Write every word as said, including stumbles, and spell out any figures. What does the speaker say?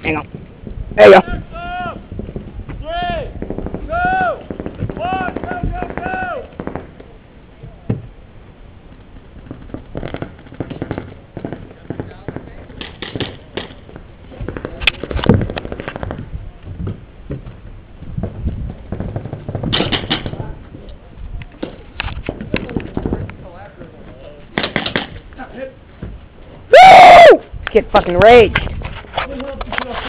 Hang on. There you go. Three, two, one, go, go, go! Woo! Kid fucking rage.